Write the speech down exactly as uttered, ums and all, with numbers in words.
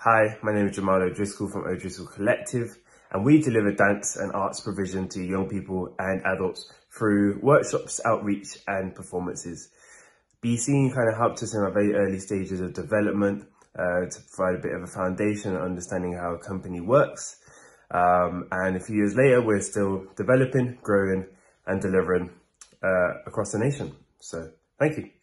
Hi, my name is Jamaal O'Driscoll from O'Driscoll Collective, and we deliver dance and arts provision to young people and adults through workshops, outreach and performances. B C kind of helped us in our very early stages of development uh, to provide a bit of a foundation and understanding how a company works. Um, and a few years later, we're still developing, growing and delivering uh, across the nation. So thank you.